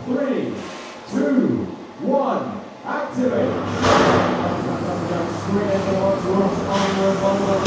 3, 2, 1, activate. Straight into what's Ross onward.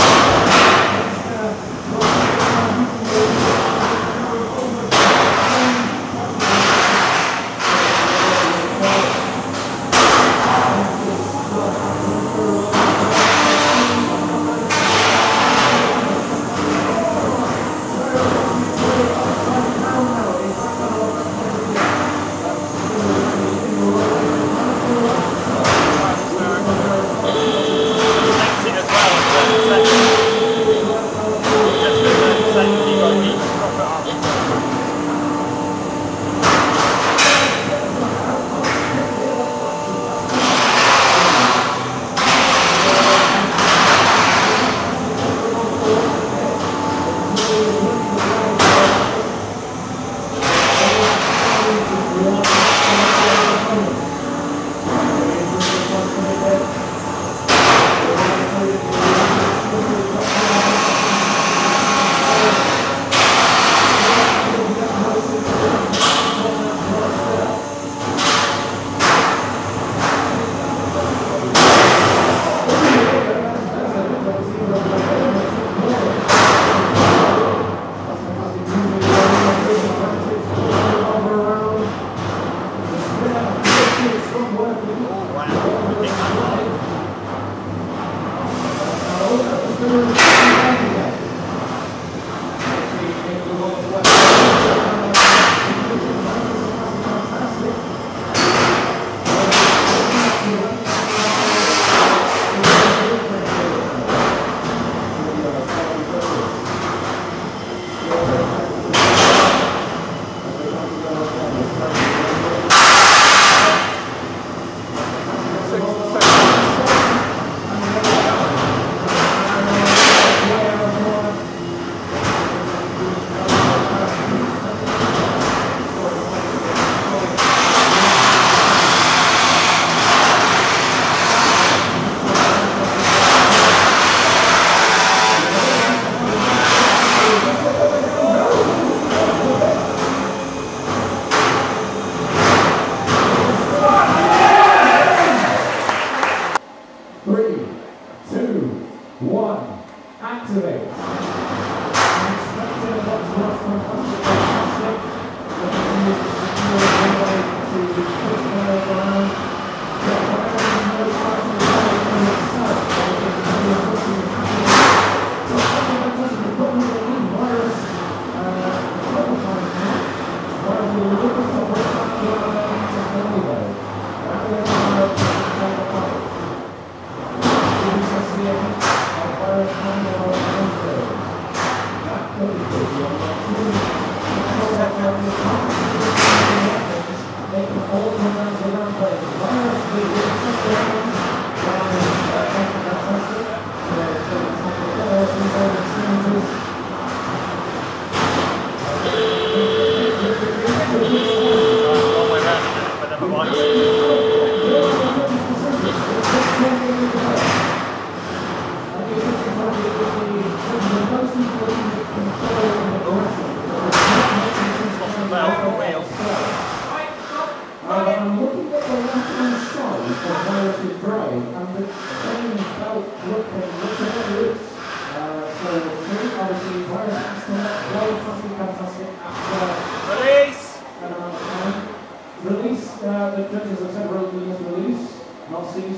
Release, the judges have said release, not cease.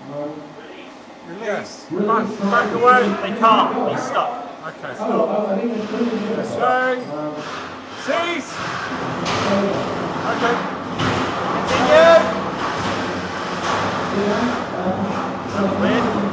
Release. Release. Back away. They can't. He's stuck. Okay. Oh, I think it's really Cease. Okay. Continue. That's weird.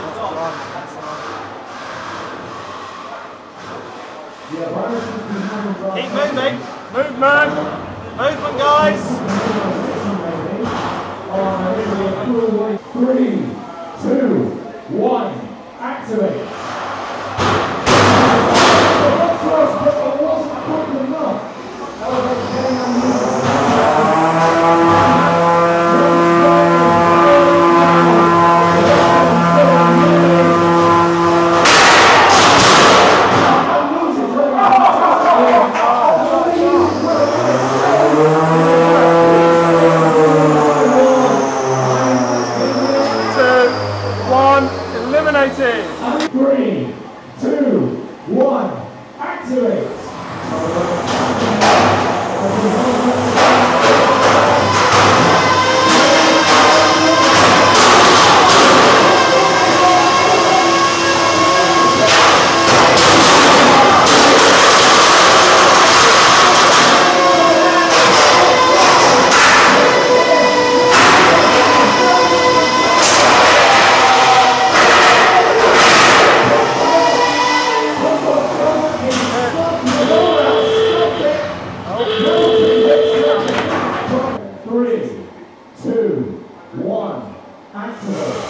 Yeah, Keep moving. Movement. Movement, guys. 3, 2, 1, activate. Eliminated. 3, 2, 1, activate. 3, 2, 1, activate.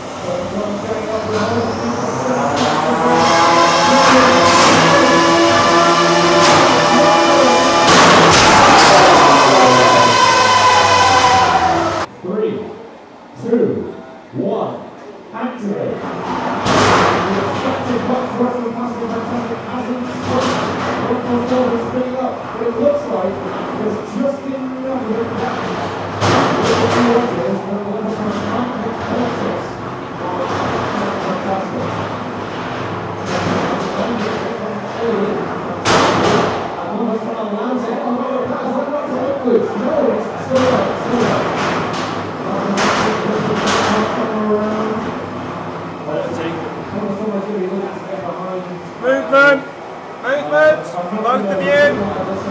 3, 2, 1, activate. Spinning up, but it looks like there's just enough of it back. Movement. Movement. Both of you.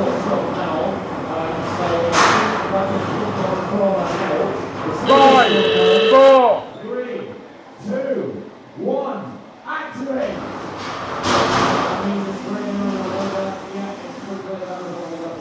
5, 4, 3, 2, 1, activate! That means it's bringing on the roller. Yeah, it's quickly down the roller.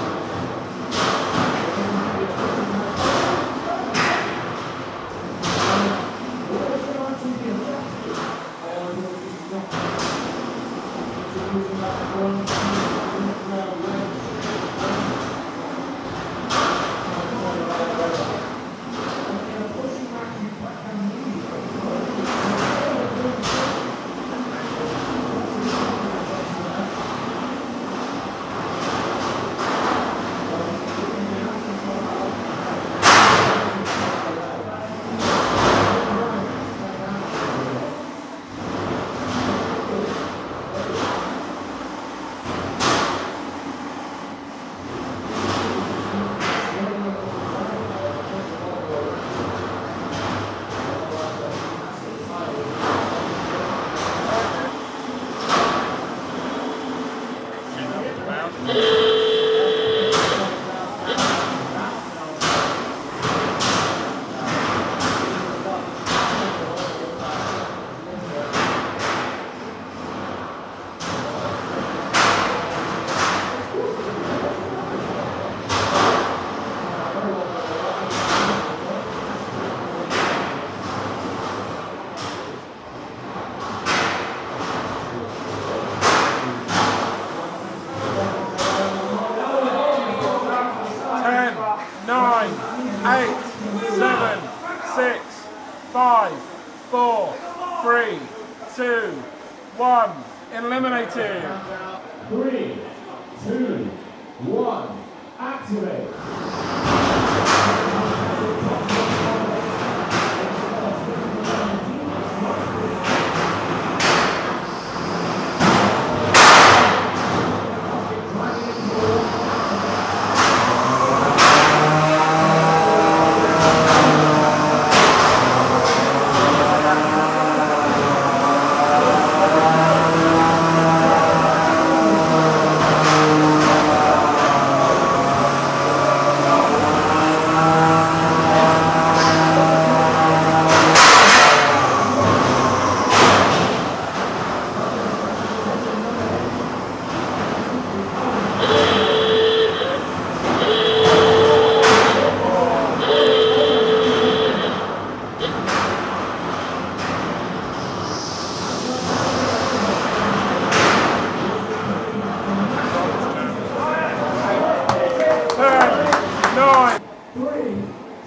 Eliminated. 3, 2, 1, activate.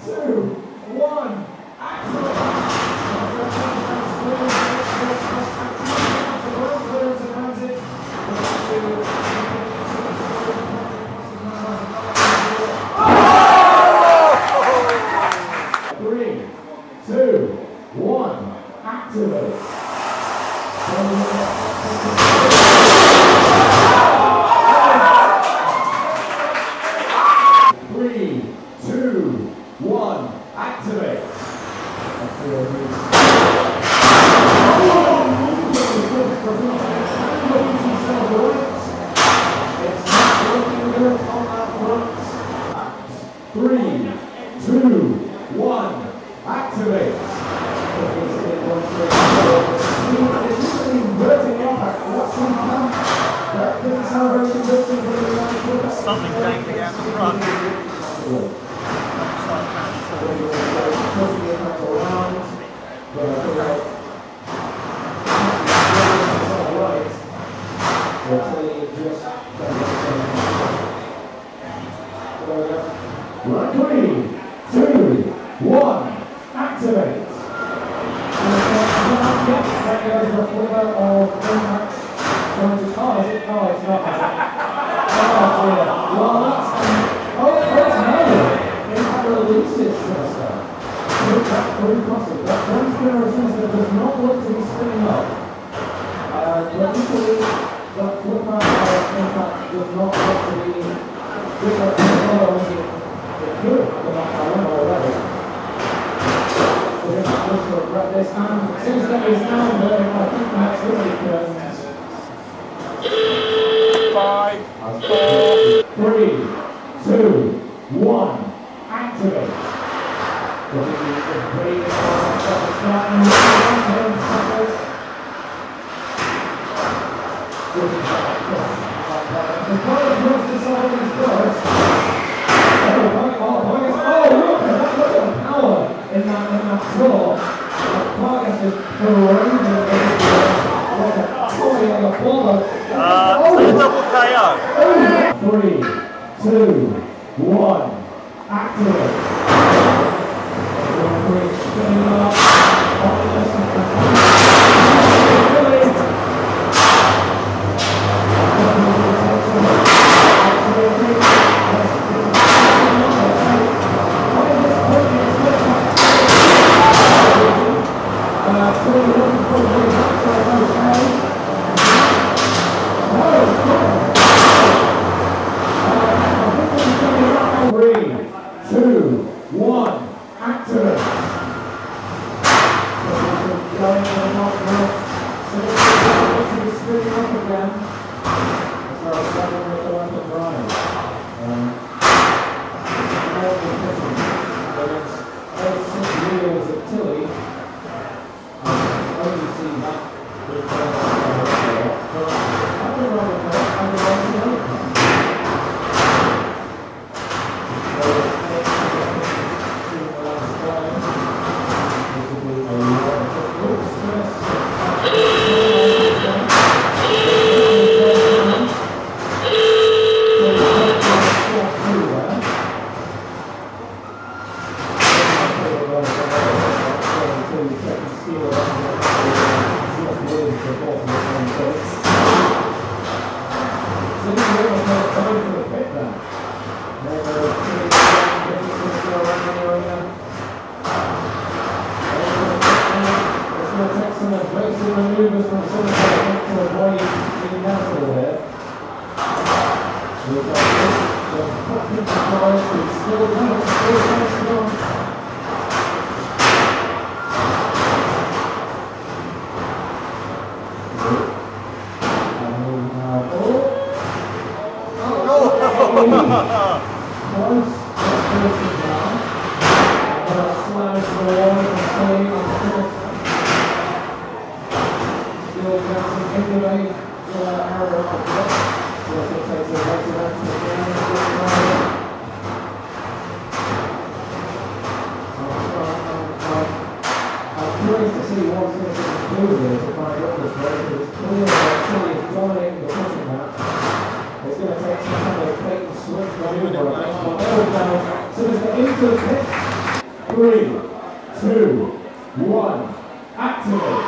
2, 1, activate. Three, two, one, activate. 3, 2, 1, activate. It's not working good on that front. 3, 2, 1, activate. It's inverting impact. What's the impact? That doesn't sound very convincing for the Something dangling out the front. Right, 3, 2, 1, activate. That goes for a fliver of impact. Oh, is it? Oh, it's not. Oh, dear. Well, that's no. Impact releases sinister. That's very possible. That transfer sinister does not look to be spinning up. But equally, that flipper impact does not look to be bigger than it could, but I went already. We're going to just regret this, and since that is now there, I think that's really 5, 4, 3, 2, 1, activate. In that floor, the target is parading like a toy on the floor. double KO. 3, 2, 1, activate. Spinning up. So there's the into the pit. 3, 2, 1, activate.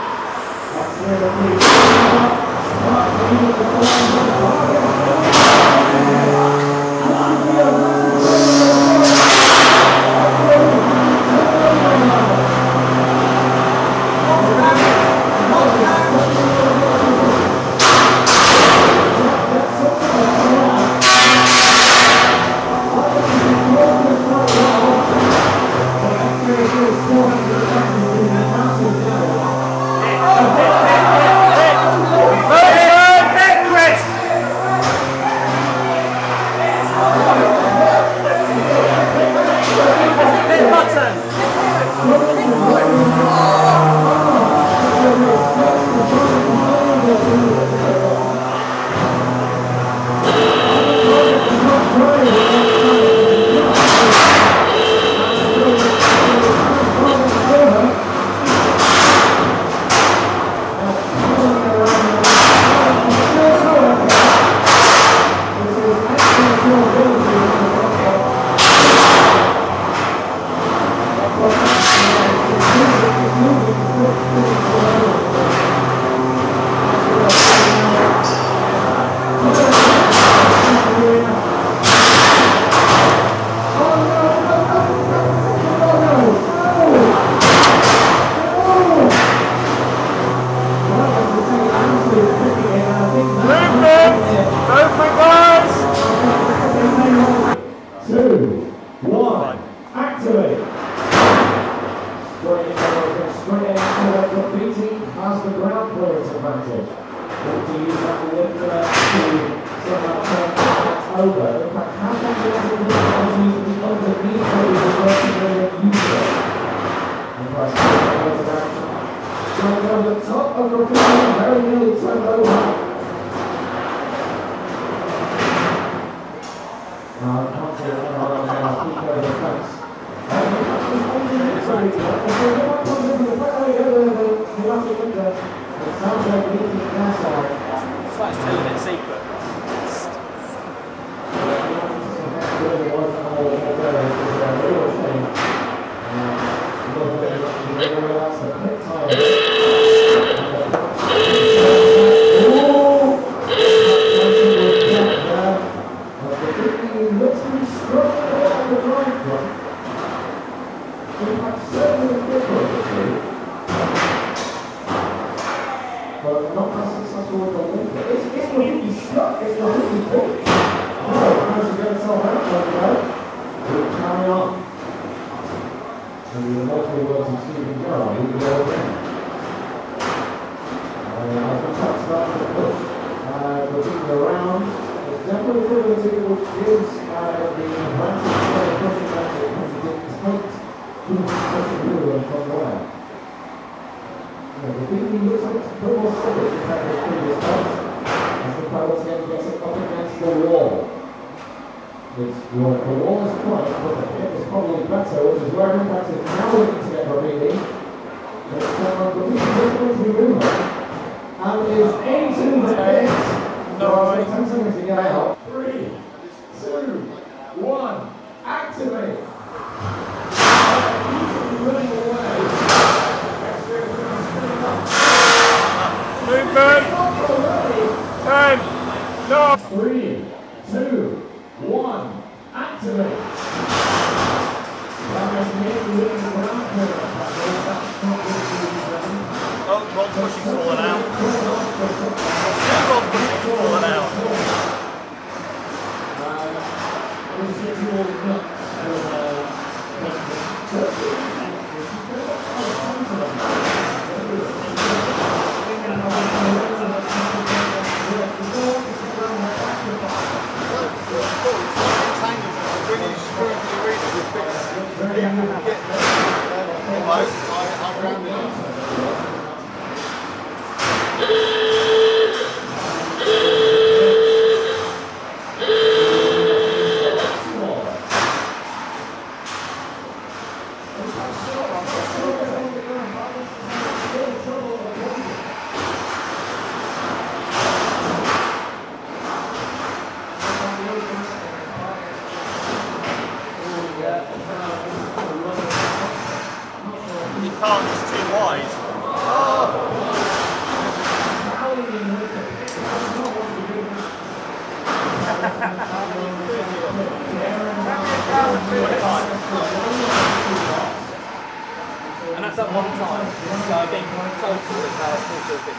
And that's at one time. So I think total is 450.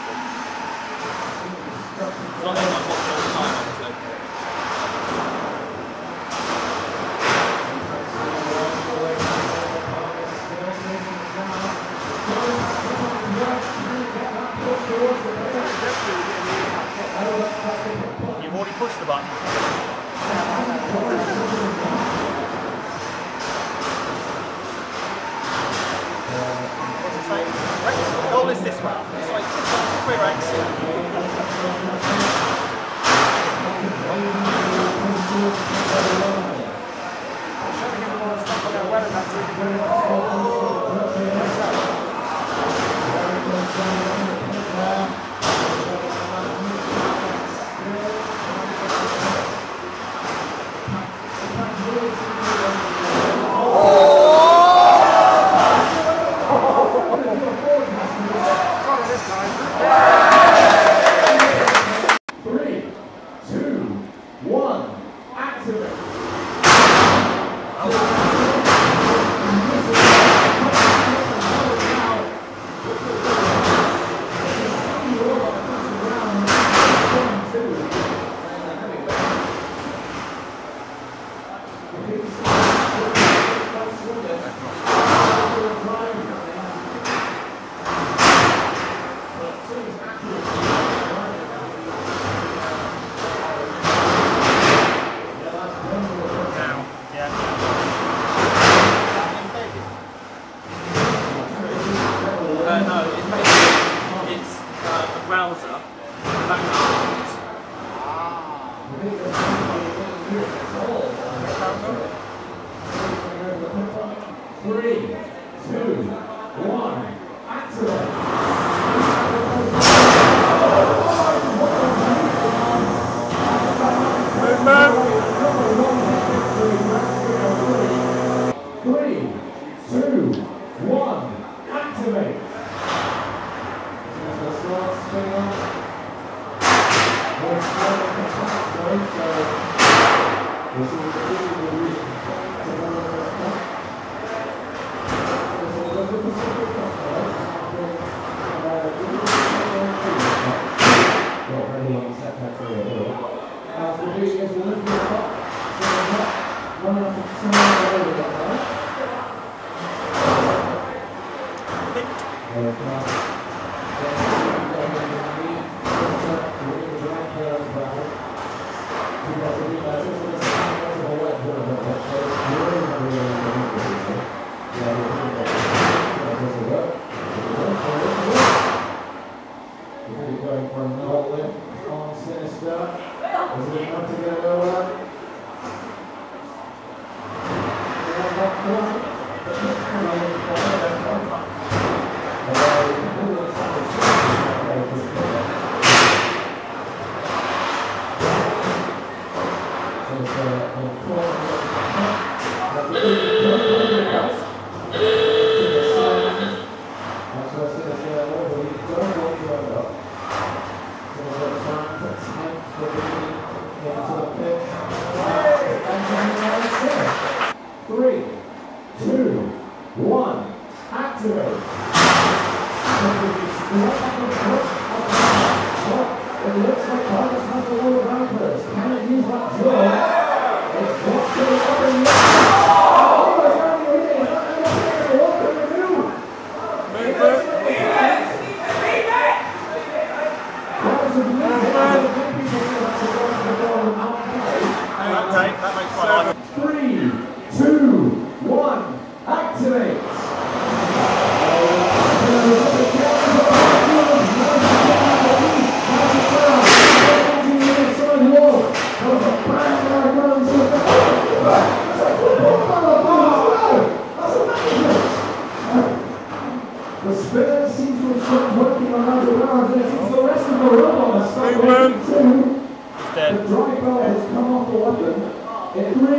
It's not that much all the time, obviously. You've already pushed the button. What's it say? Rex, goal is this way. This way, this way, The dry bell has come off the weapon.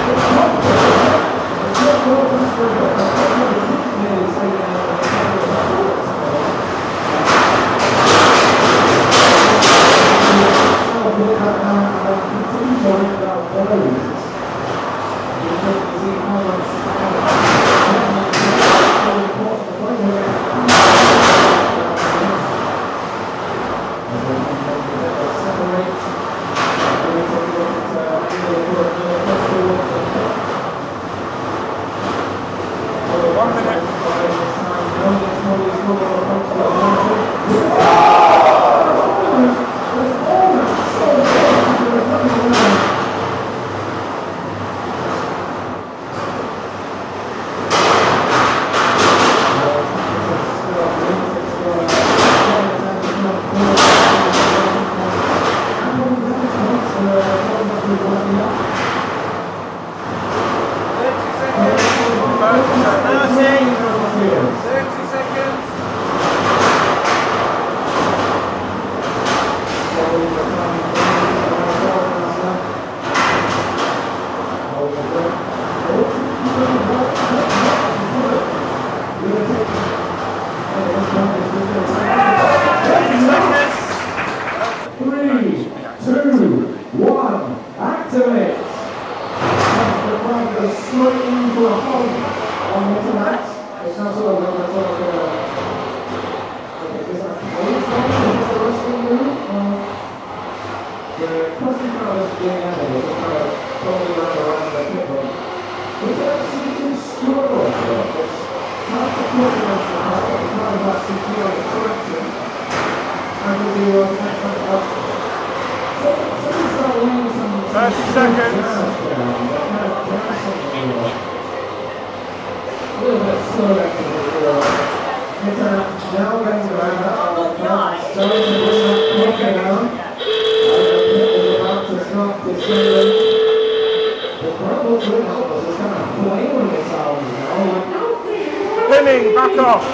Pinning, back off.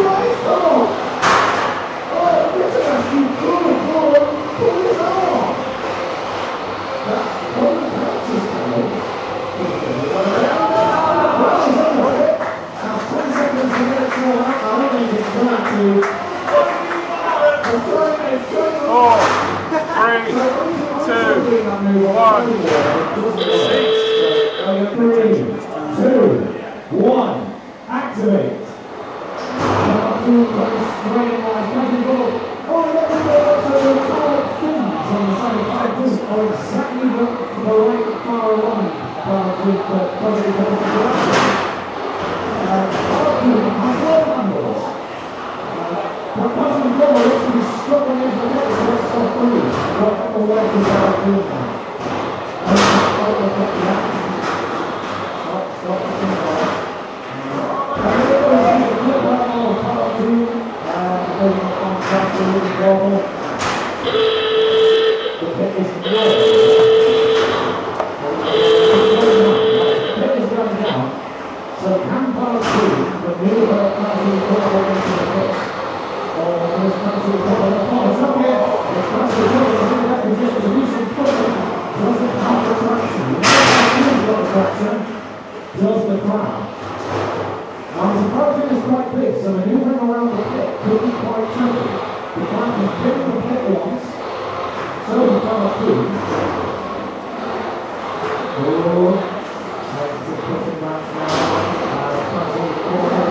Four, three, two, one. Three, two, one. Activate. Does the crowd. Now the protein is quite big, so maneuvering around the pit could be quite tricky. The crowd can pin the pit once, so the power two. Oh, that's a pushing match now. Passing forward.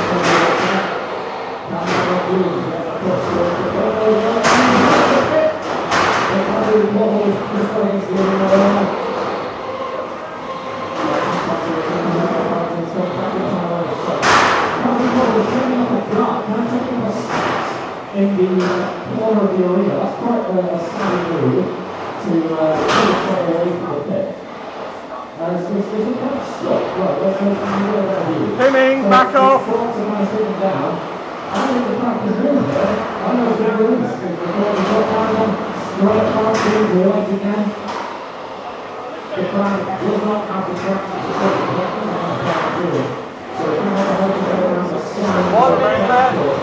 Camera two, across the pit. The crowd wobbles, the flames going around. In the corner of the arena, that's quite a savvy move to pull away from the pit. It's a kind of stop. Right, let's go from the view. Pinning, back off. Down. I think the fact is moving there. I know it's very loose. The crowd is up down on, right past the right again. The crowd will not have the traction to take the pit. So if you want to hold it around the side, One right there.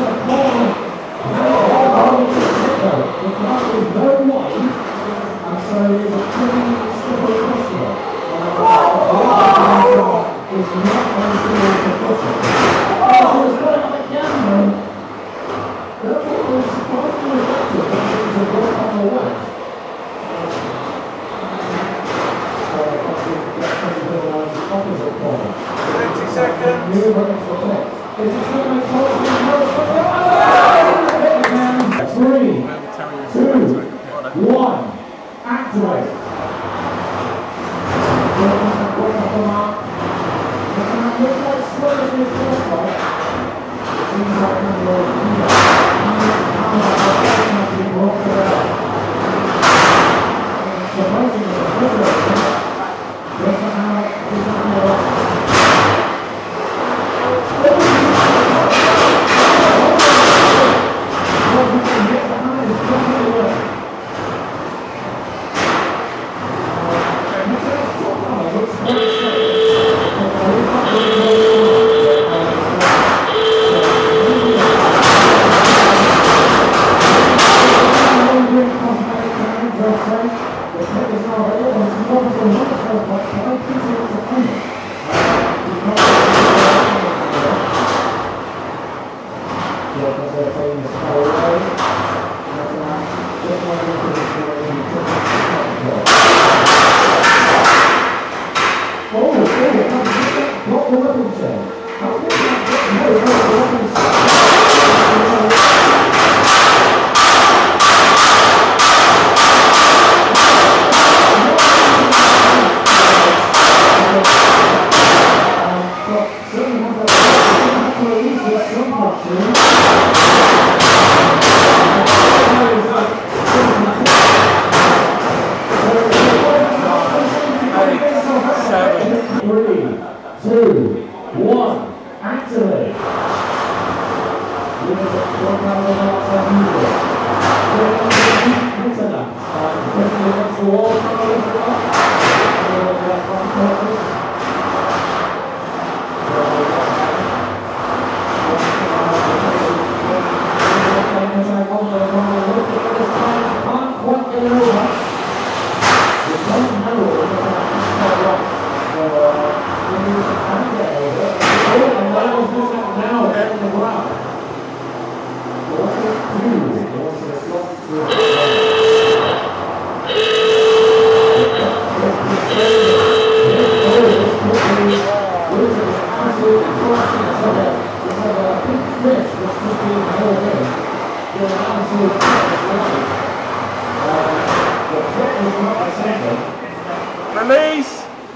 The crowd is very wide, and so so it's a pretty slippery customer. It's not going to be able to push it. Oh, it's going up again, man. That was surprisingly effective, but it was a ball on the wedge. So, opposite corner. 30 seconds. New range for play. Is it going to make hold? 3, 2, 1. Activate. Looks like slow in his first fight. Seems like he's Release!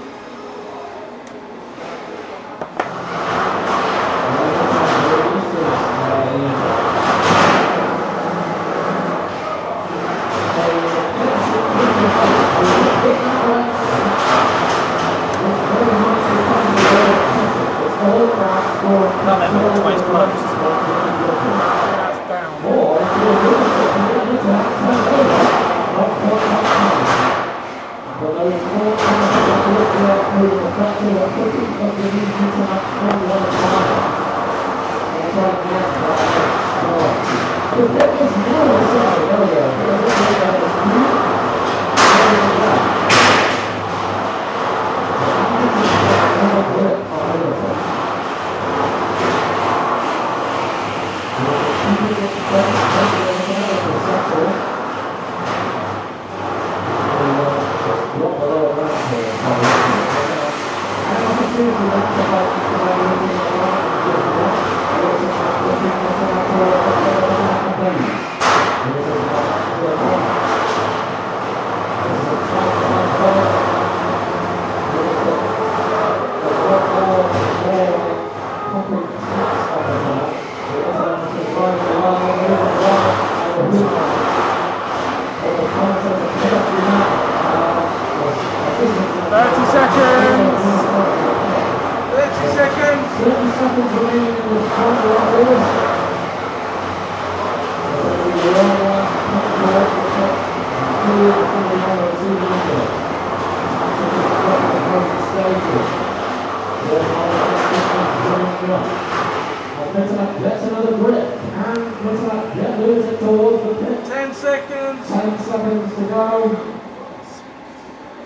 That's another grip, and looks like Jet moves it towards the pit. 10 seconds. 10 seconds to go.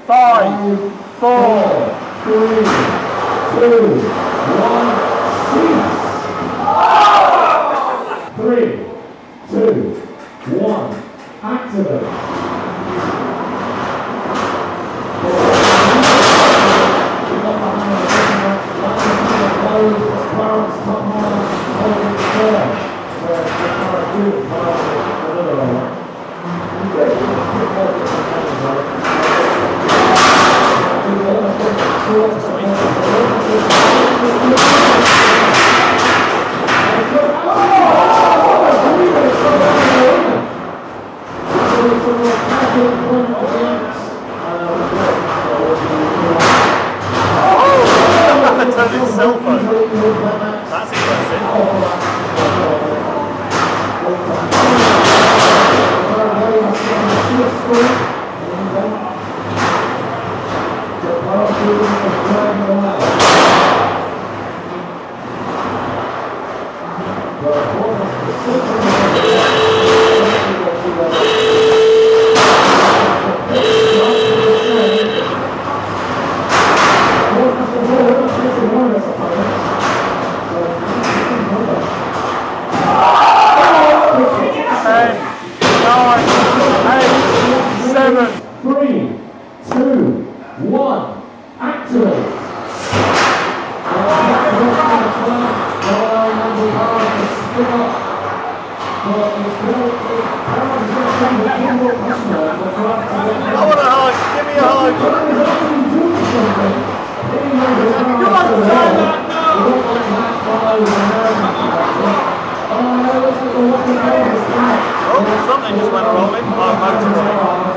5, 4, 3, 2, 1, cease. 3, 2, 1, activate. That's impressive. Something just went wrong in our motorway.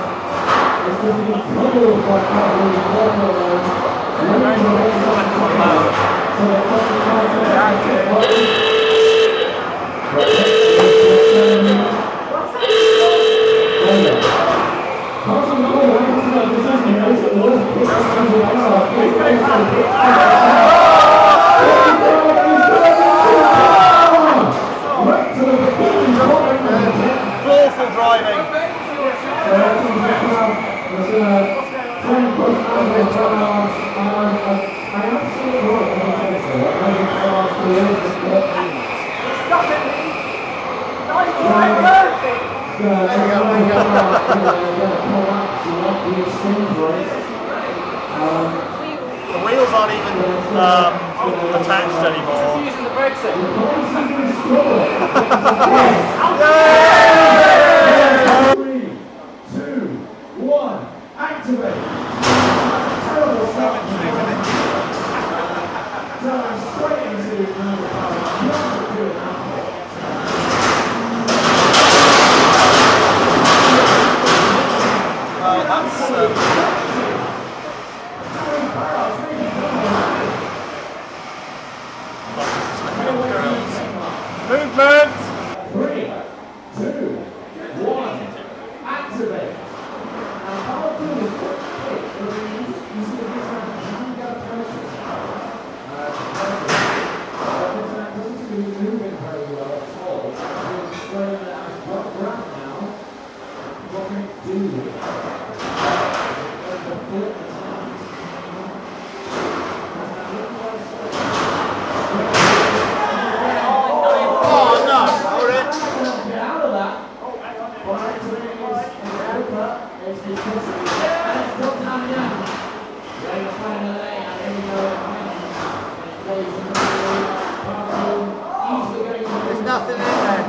Awful driving. The wheels aren't even attached anymore. Using the brake set. 3, 2, 1, activate. Terrible start. Driving straight into number 5. Not a good apple. Movement! 3, 2, 1, activate. Now, how I'll do is quick, you see the different approaches. That doesn't seem to be moving very well at all. I'm showing that I've got grab now. What can it do with it? There's nothing in there.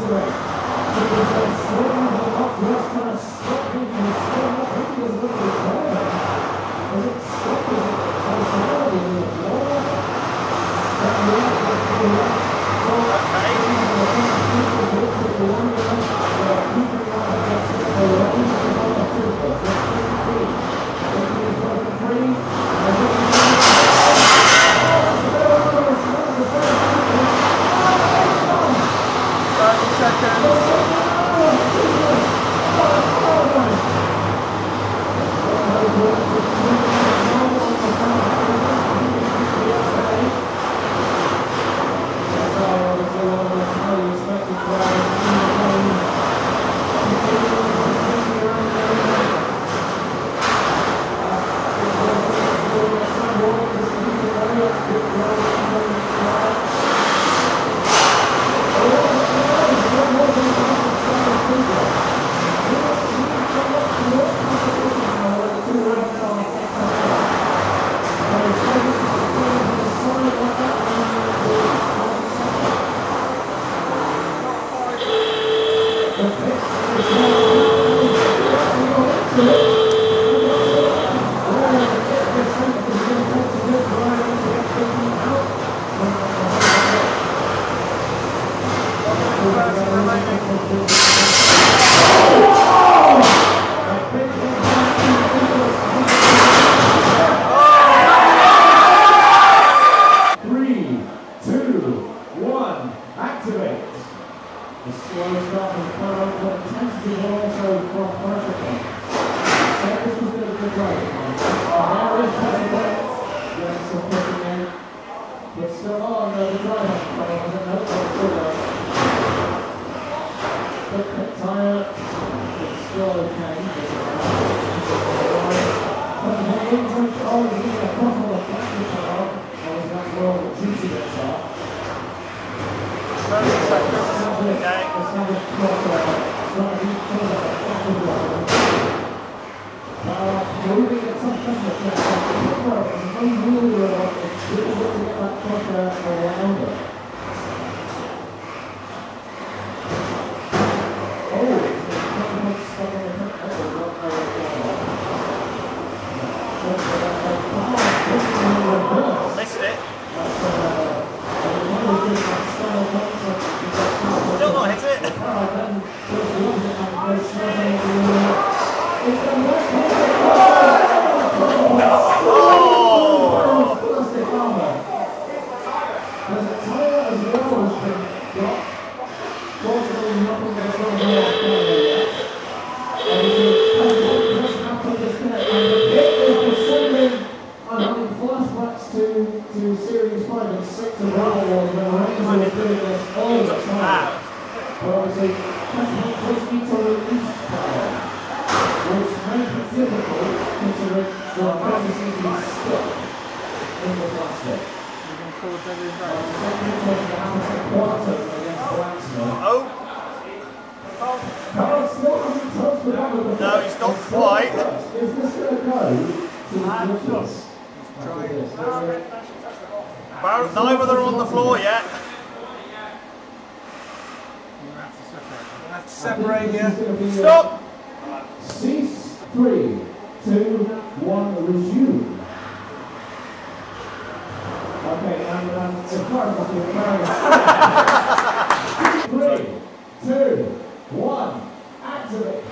activate. It was a swing of the box, just trying to stop him from staying up. He was a little bit better. Was it stopping it? Personality in the floor. That react to the left. No, he's not quite. Is this going to go to Neither of them are on the floor yet. Have to separate you. Stop! Cease. 3, 2, 1, resume. Okay, and the card must be carried. 3, 2, 1, activate.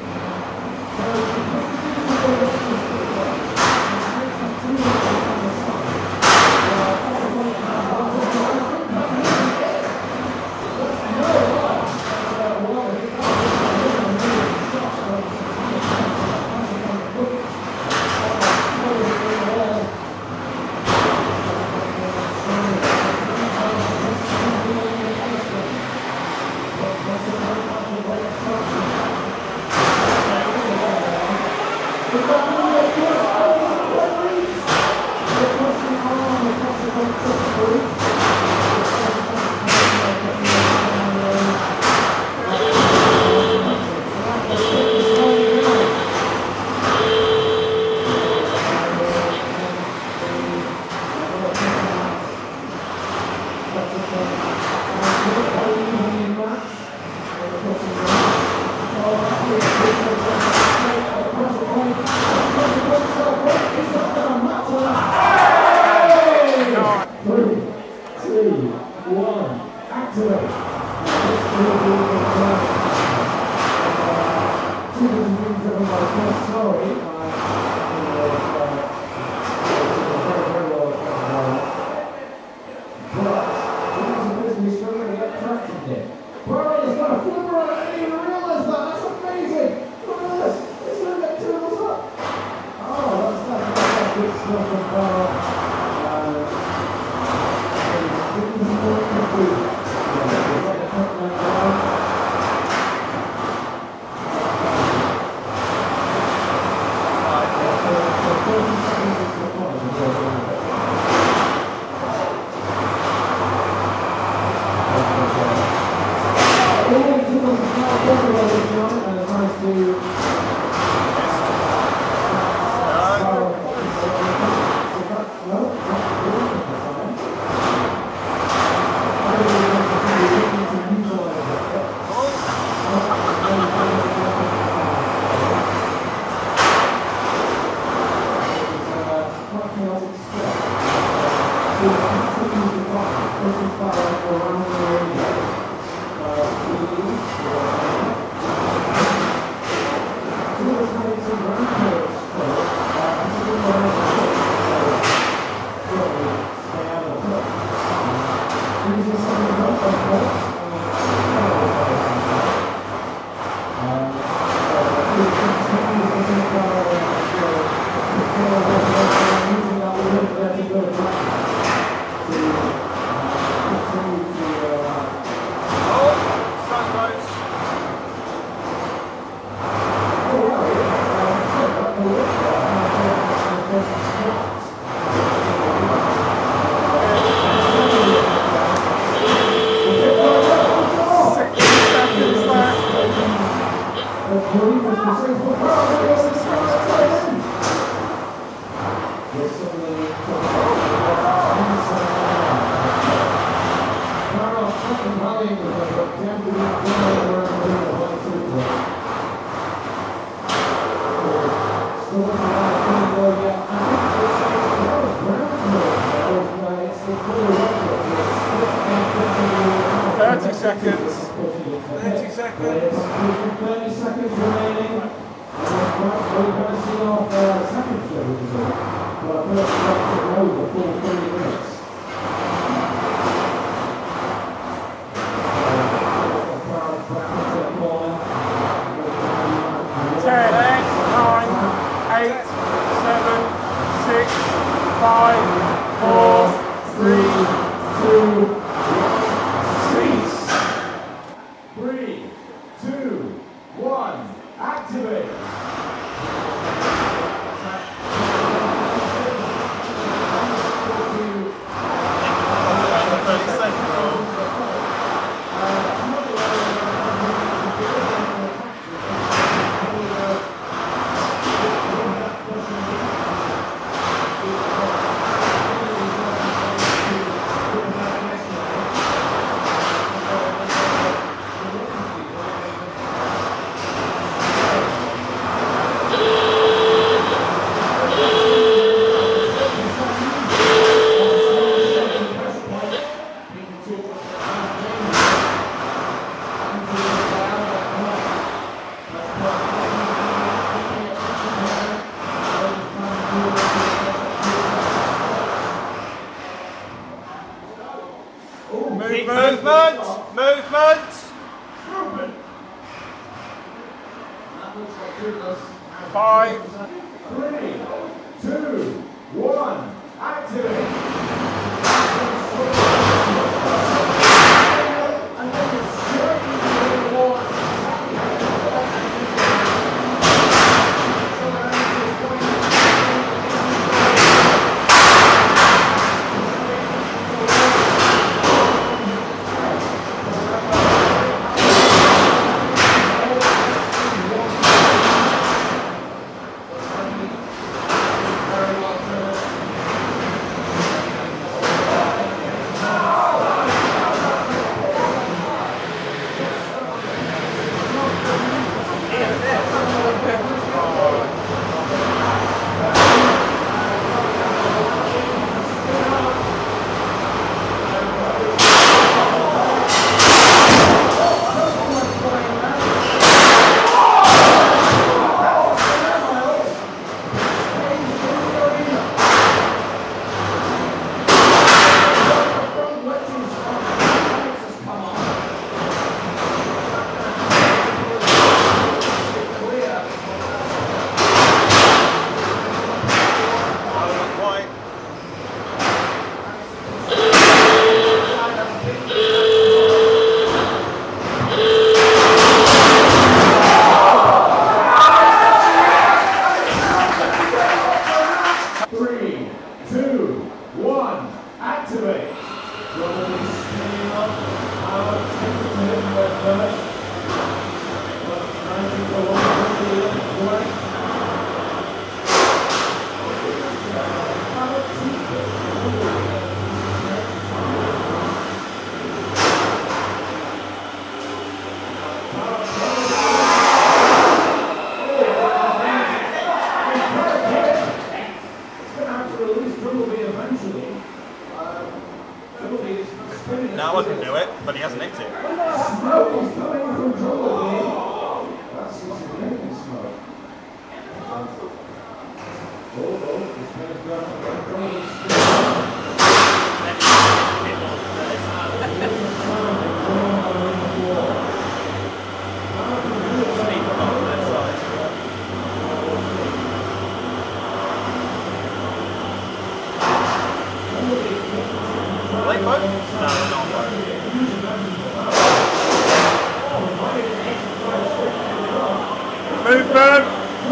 Movement.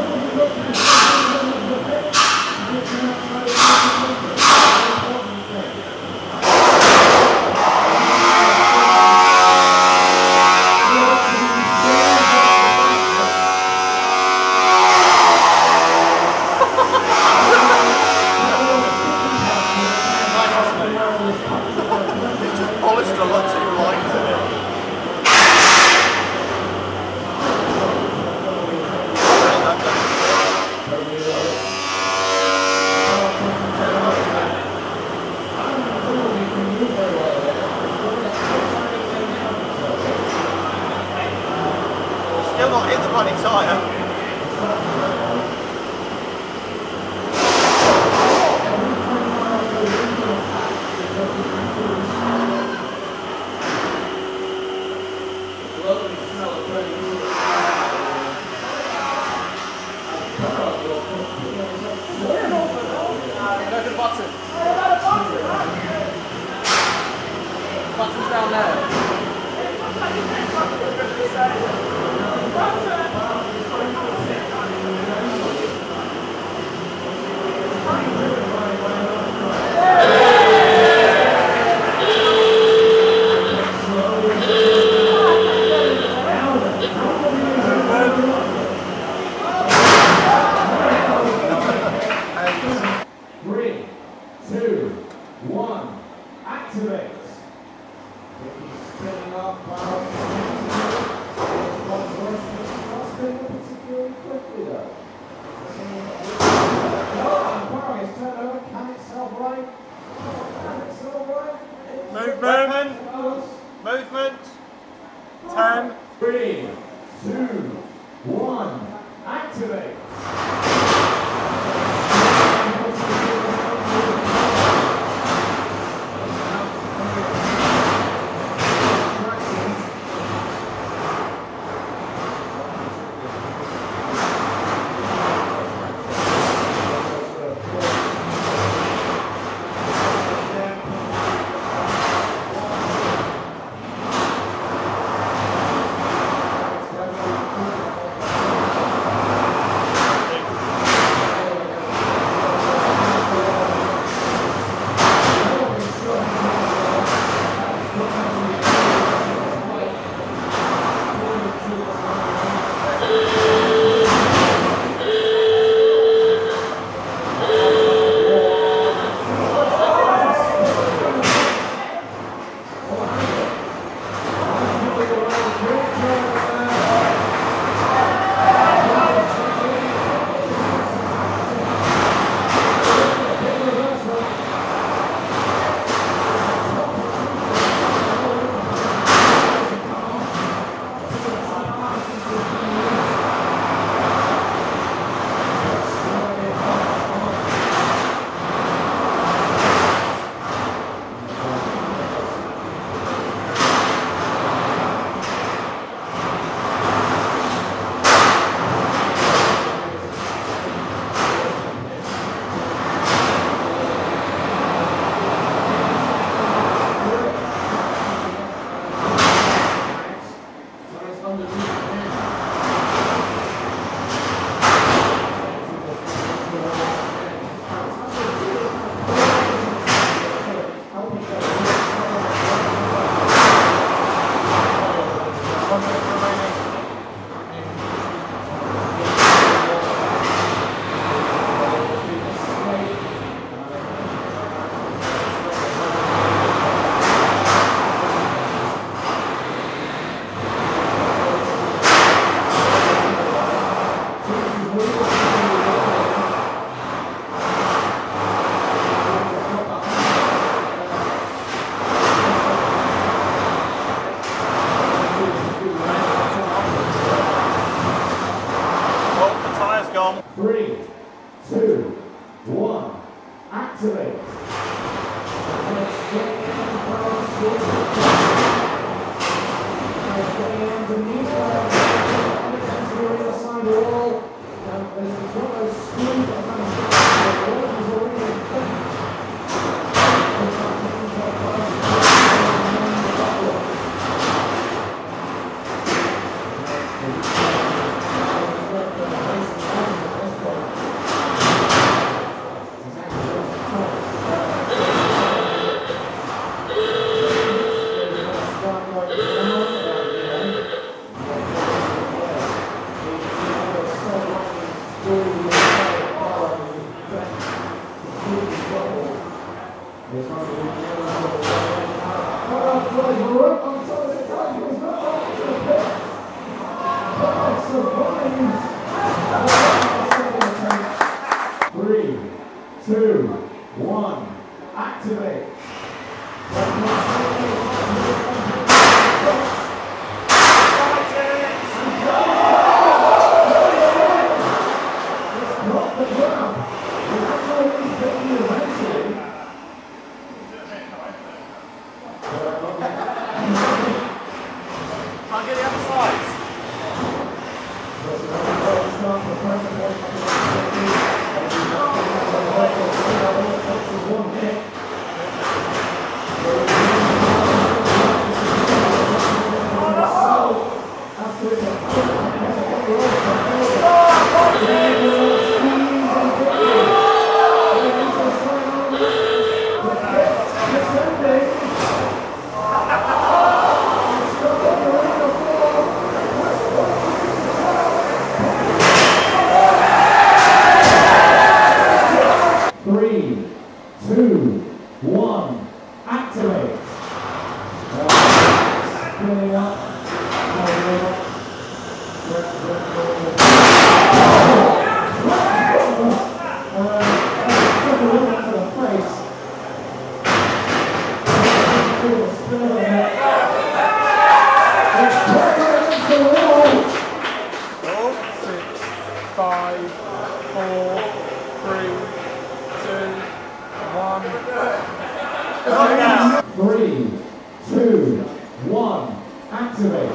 Polished a lot too light today. Still not hit the bloody tyre. Go to the button. Button's down there. Three, two, one, activate. Spinning up, particularly quickly though. Power is turned over, can it self-right? Can it self-right? Movement. Movement. 10. 3, 2, 1, activate. Gone. 3, 2, 1, activate. Three, two, one, activate. I'll get the other side. Three, two, one, activate. Spinning up. Three, two, one, activate.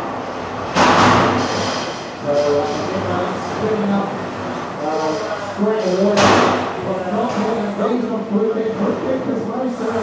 So, spinning up straight away, but they're not putting things on fruitcake is most of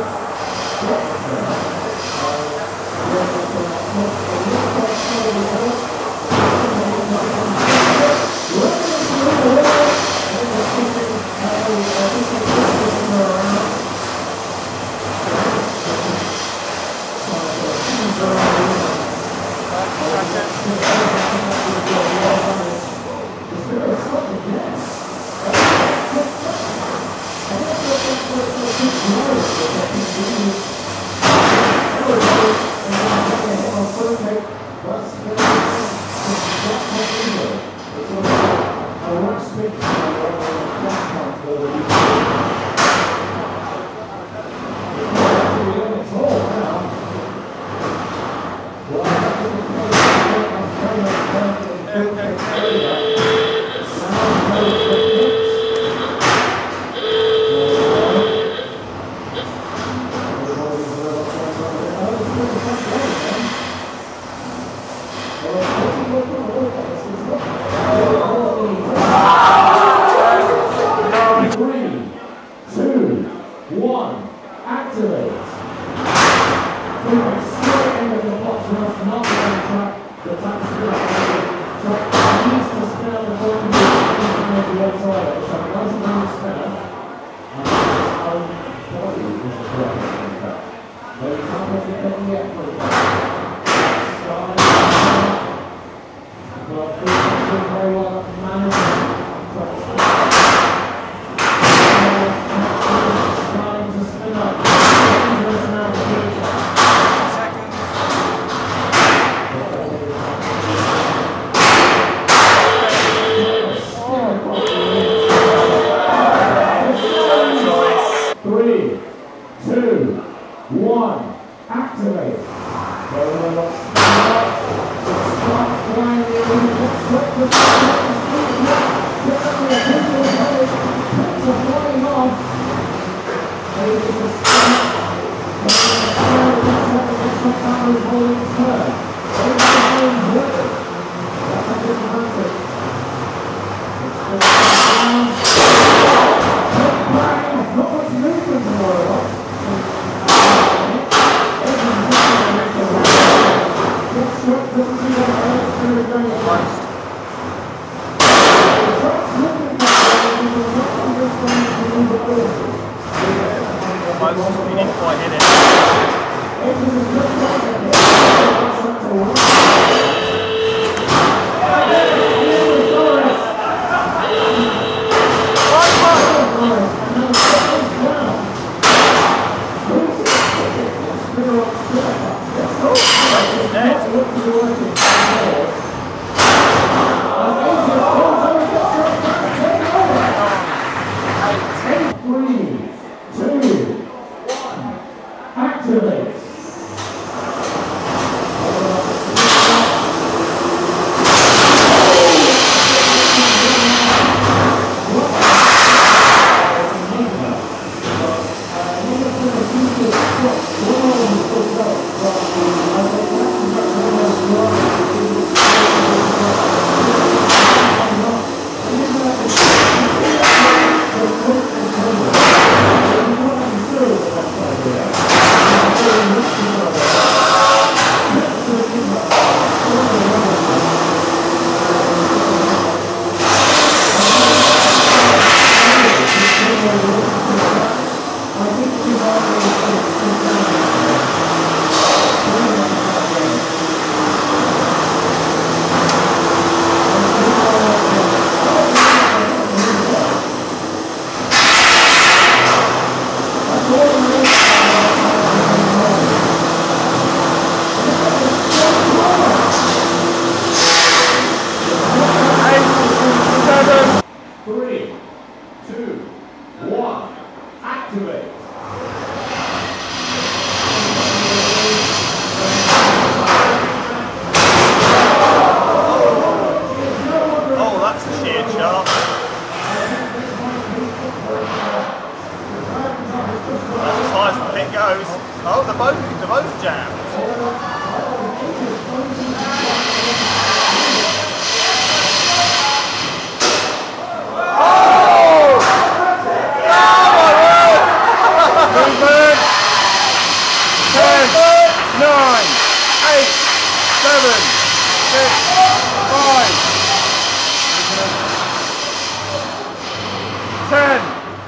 You didn't quite hit it.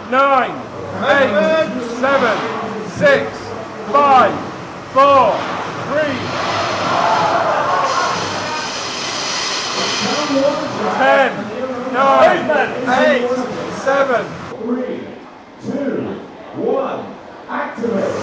9, 8, 7, 6, 5, 4, 3, 10, 9, 8, 7. 3, 2, 1, activate.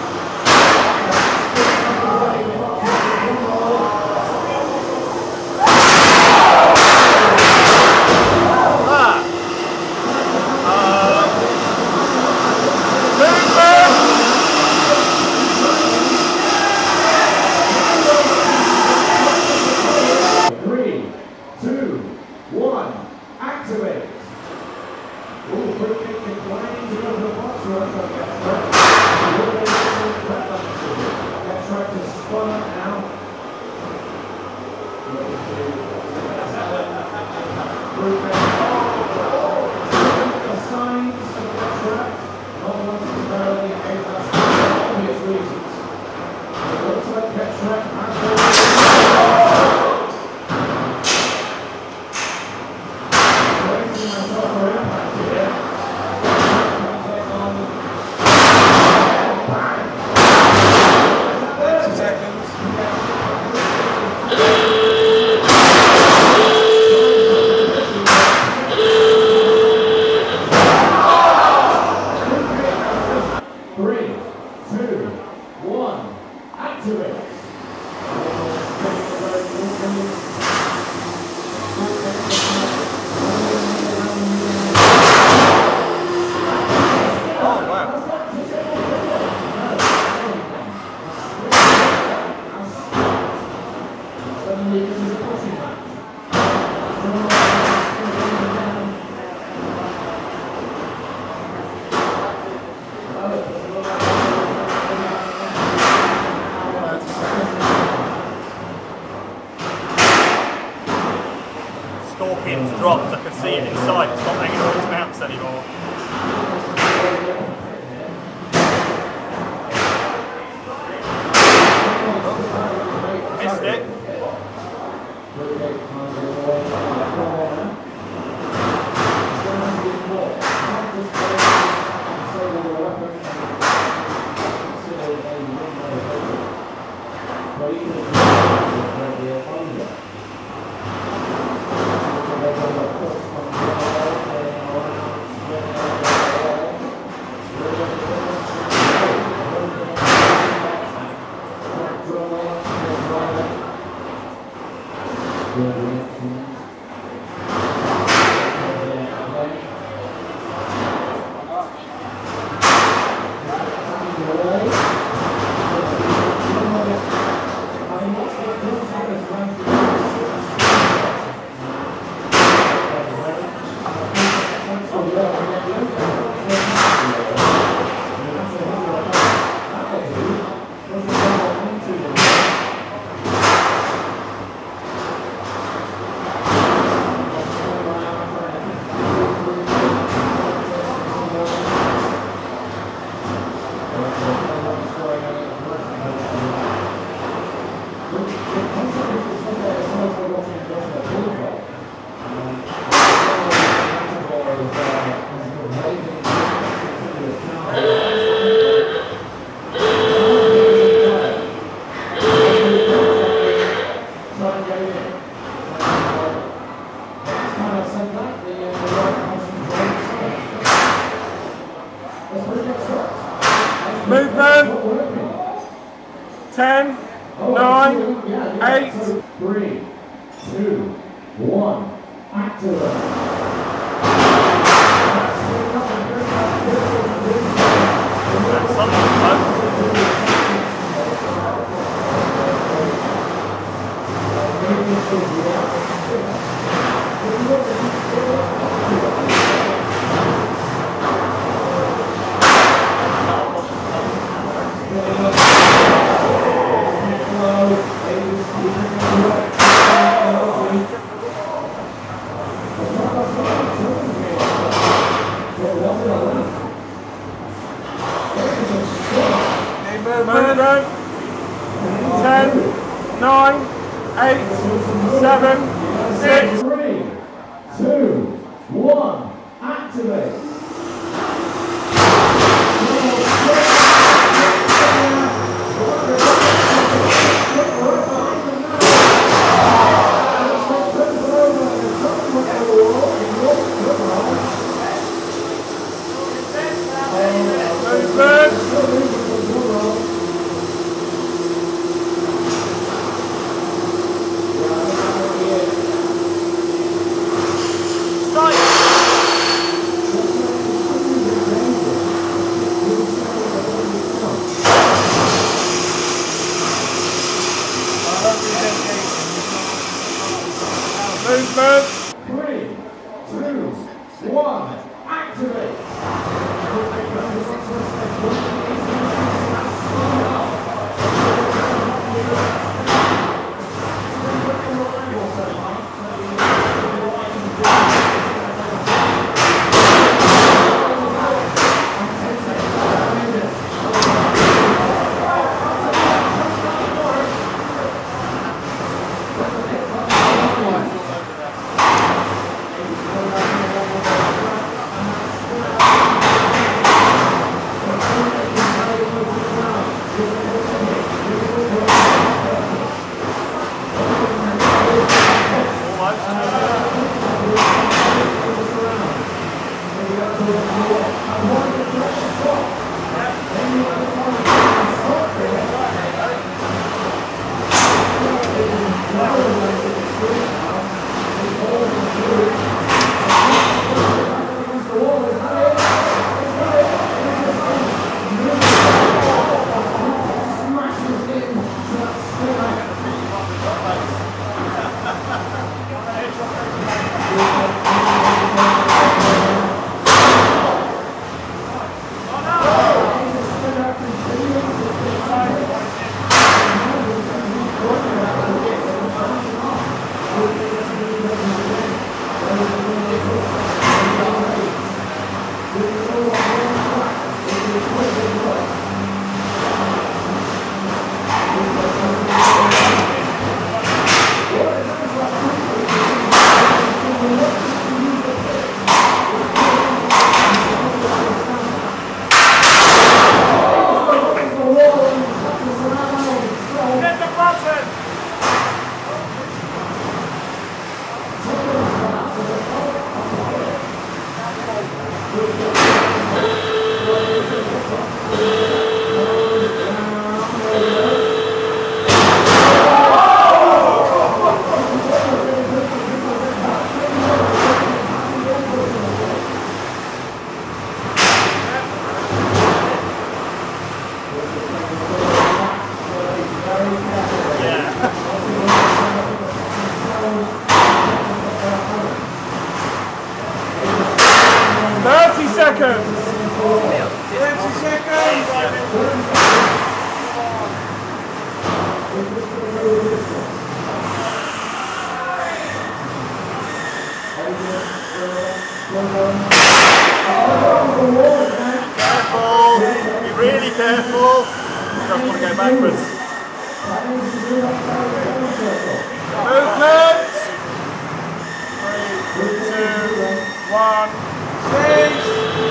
Scorpion's dropped, I can see it inside, it's not hanging on its mounts anymore. Missed it. Movement. 10, 9, 8. 3, 2, 1, activate. Movement. 10, 9, 8, 7, 6. 3, 2, 1, activate. Movement. 3, 2, 1, activate. Careful, be really careful. You don't want to go backwards. Movement. 3, 2, 1, cease.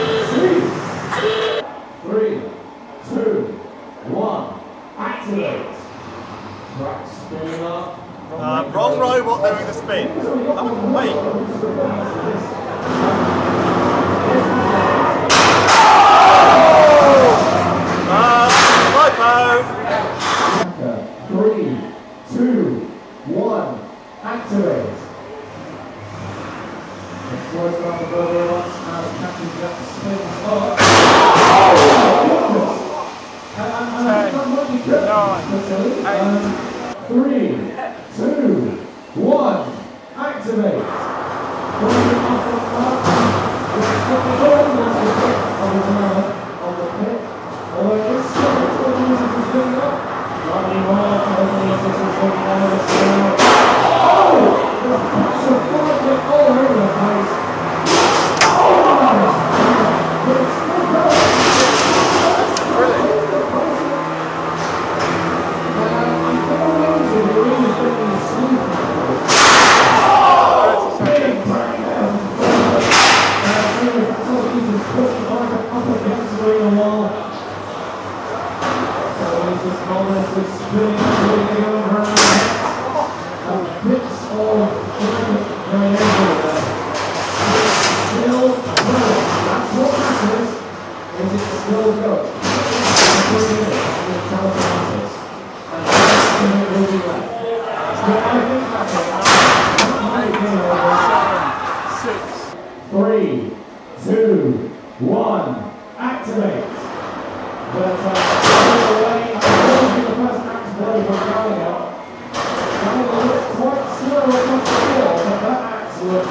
3, 2, 1, activate. Track spinning up. Wrong robot doing the spin. Oh, wait. Lipo. 3, 2, 1, activate. The floor's around the burger once as Captain Jack spins up. And I think that might be good. 3, 2, 1, activate. Going off the top. On the pit. Although it's still the music is going up. Slightly more, totally as this is going on the scale. Oh! The bats are flying all over the place. Oh! But it's still going. I'm going to the really getting sleep. Oh! Big bang! Pushing up against the wall. So there's this moment of spinning over and bits of going everywhere. Still going. That's what matters. Is it still going? That's what it is. It's telekinesis. And that's when it will be left. So I think that's it. 3, 2, 1, activate. But away, the first act good.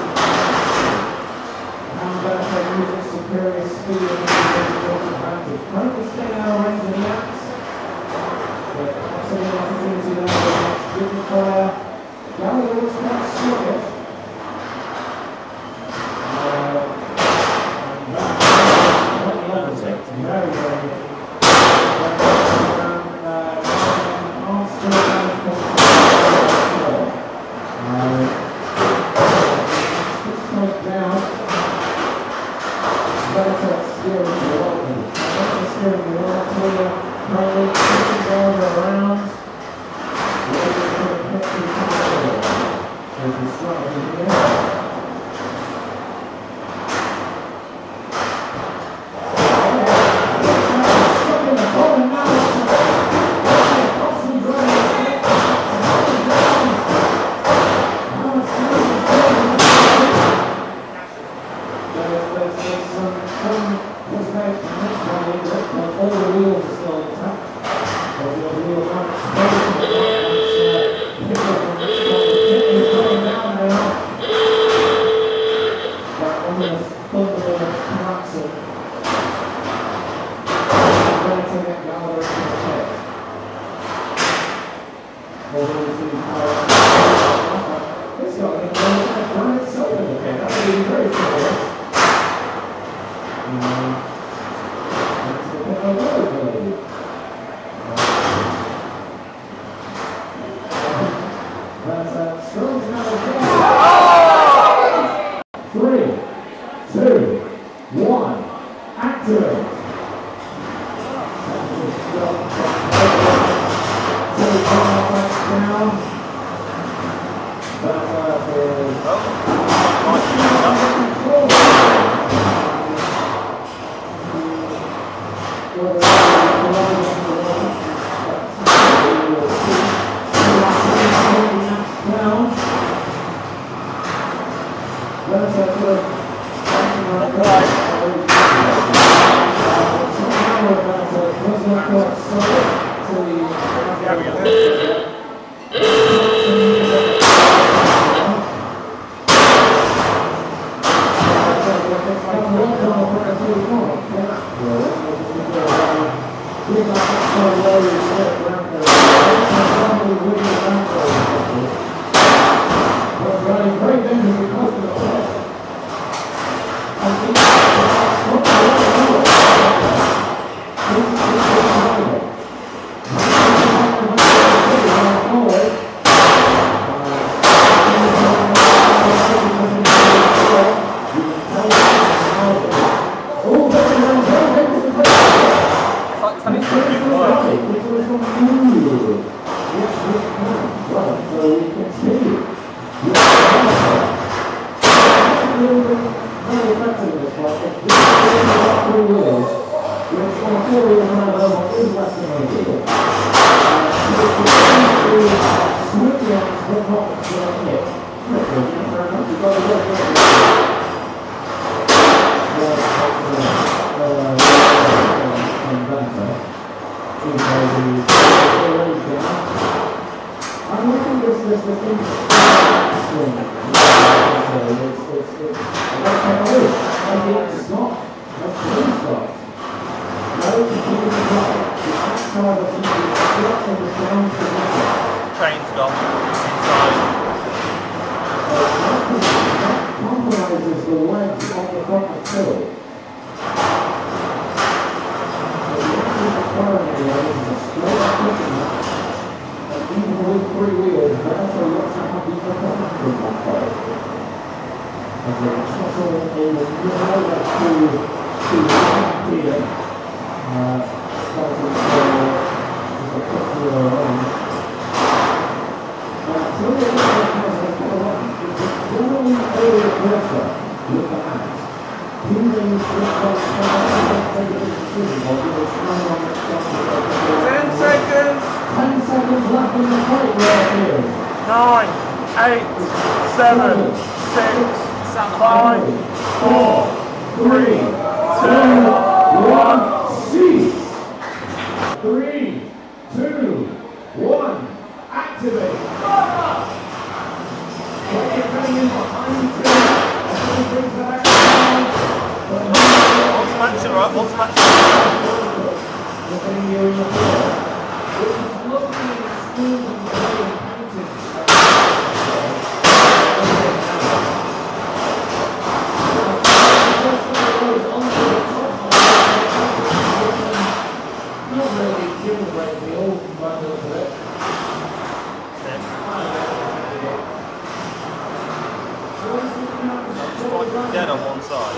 And Benefit uses superior speed and advantage. Currently staying out of range of the axe. But possibly an opportunity there for the next different player. Gallagher looks quite sluggish. Very, very good. Train's gone inside. Compromises the legs on the front of the fiddle. Even with 3 wheels, Benefit looks to have the upper hand in that fight. And they tussle in the middle to here. Starting just a popular range. So the other has a one. It's a growing area pressure with the axe. Hindering the decision or give a time on the shot. 10 seconds. 10 seconds left in the fight right here. 9, 8, 7, 6, 5, 4, 3, 2, 1, cease. 3, 2, 1, activate. Smash it right, one smash dead on one side.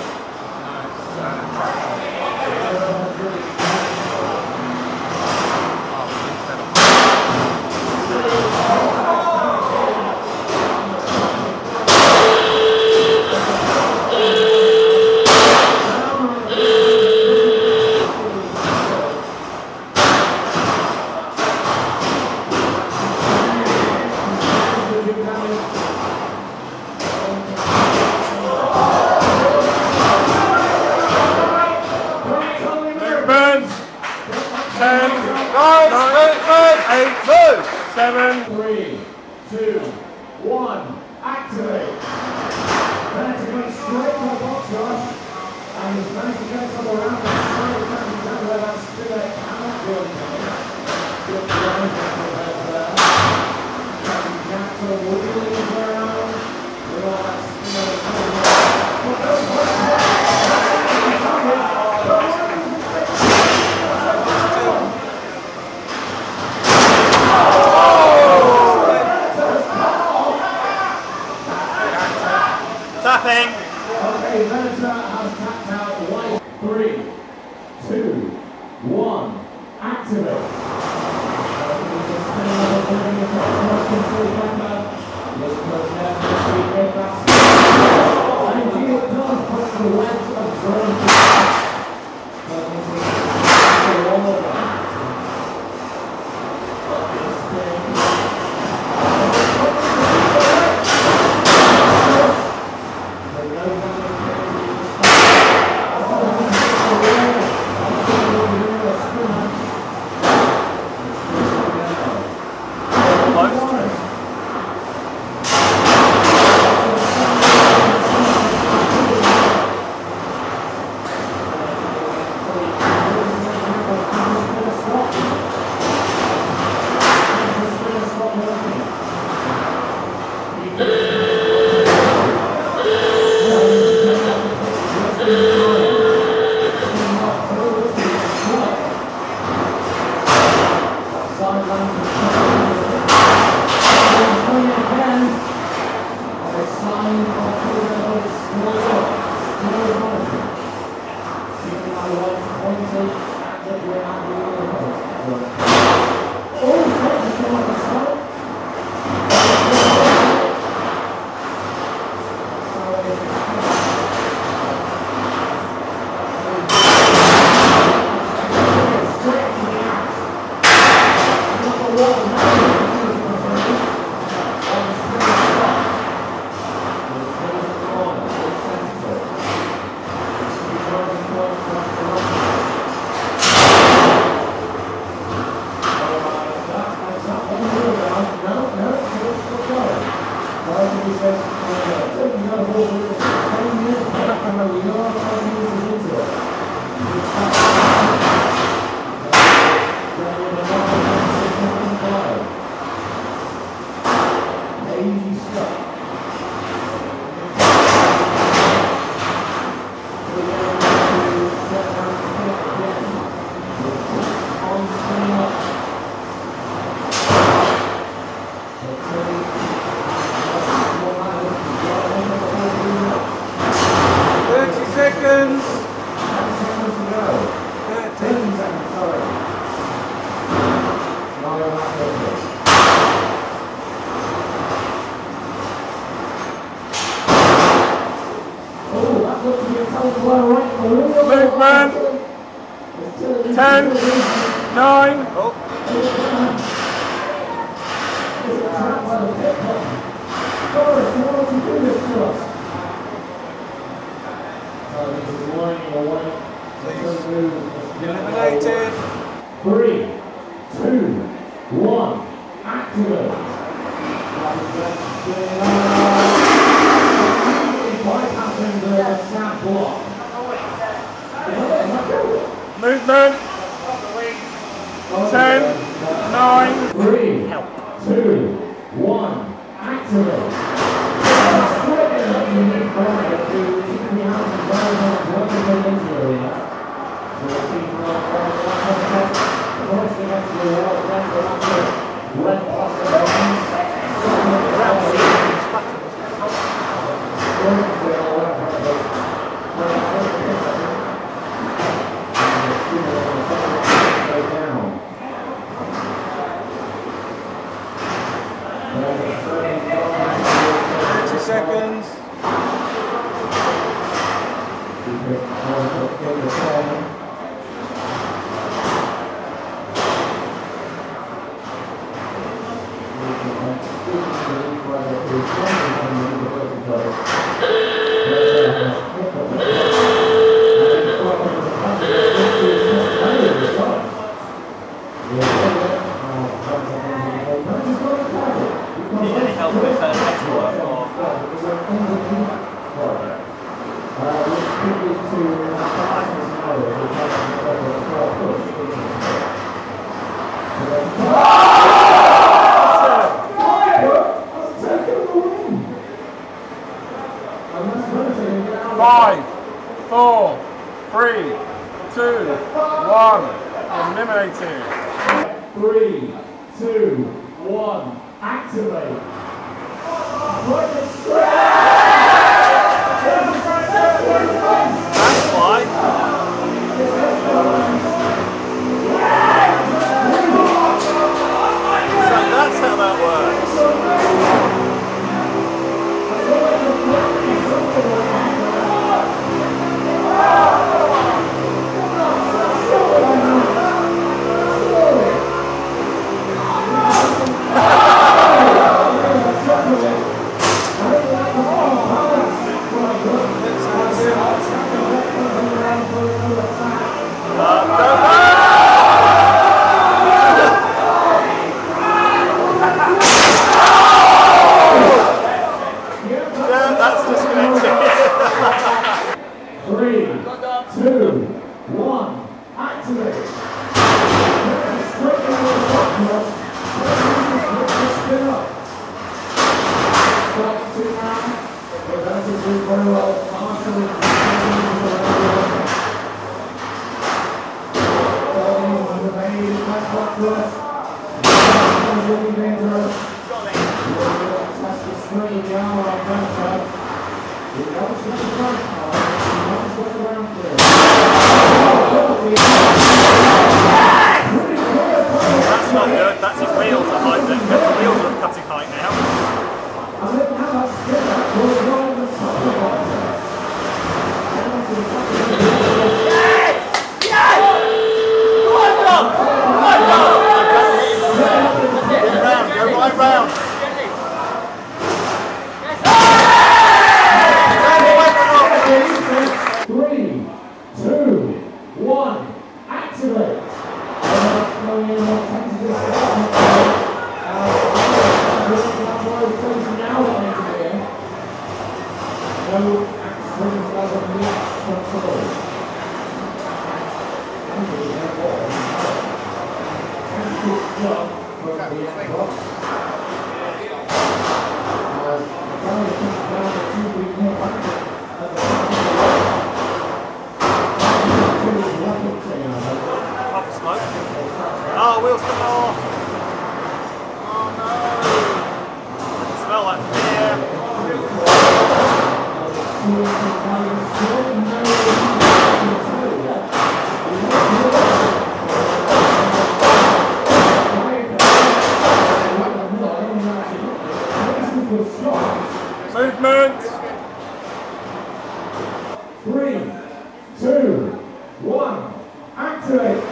Seven, 3, 2, 1, activate. Managed to go straight to the box rush, and he's managed to get some around the side of the down where that still cannot do anything. Good running there. Captain Jackson wheeling around with all that still coming out. Tapping. Okay, Veneta has tapped out white. 3, 2, 1, activate. And indeed it does put the wedge of drone to Movement. 10, 9. Eliminated. 3, 2, 1, activate. Seconds. Need any help with paperwork or? Five, four, three, two, one. Eliminated. 3, 2, 1, activate. That's why. So that's how that works. That's disconnected. 3, 2, 1, activate. Spin up. Stop 2 rounds. But that's a do very well. Really dangerous. That's the string of the arm on front side. He knows what the front arm. He knows what the round clear. That's not good. That's his wheels at height. His wheels are cutting height now. I don't know how that's good. That was wrong the top of the box. Go right round. 3, 2, 1, activate. Off the smoke. Oh, wheels come off. Oh no. I can smell that movement. 3, 2, 1, activate.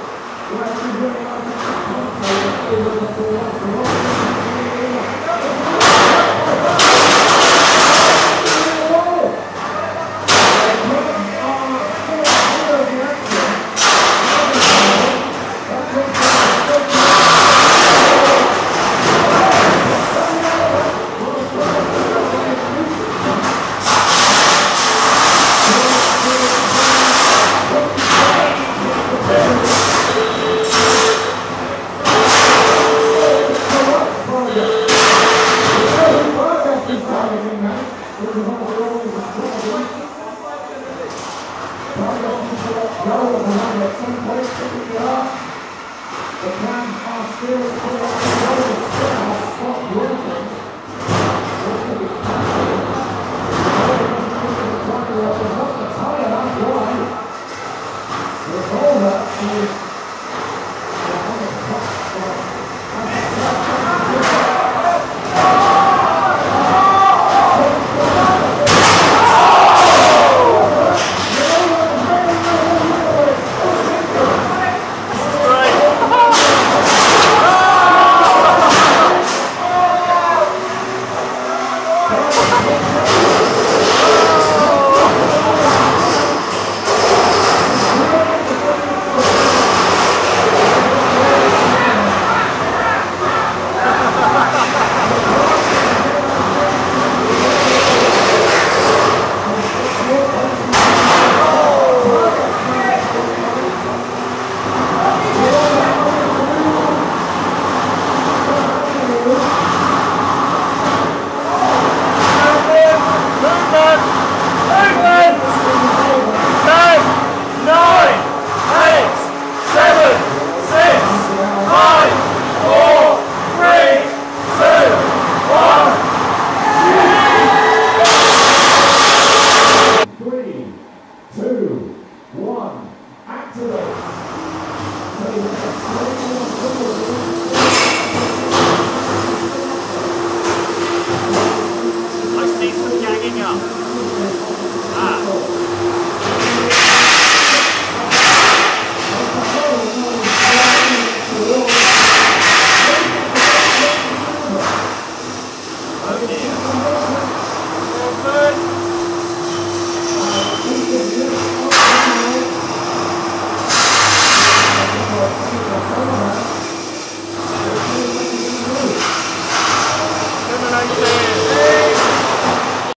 The plans are still